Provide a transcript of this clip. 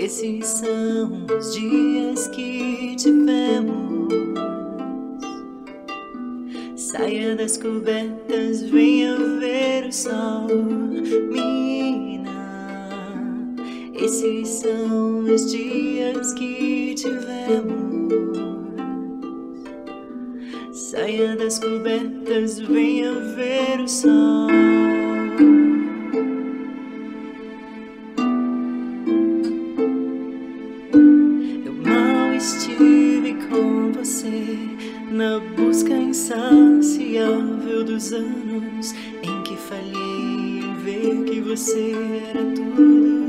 Esses são os dias que tivemos. Saia das cobertas, venha ver o sol, menina. Esses são os dias que tivemos. Saia das cobertas, venha ver o sol. Eu mal estive com você na busca insaciável dos anos em que falhei em ver que você era tudo.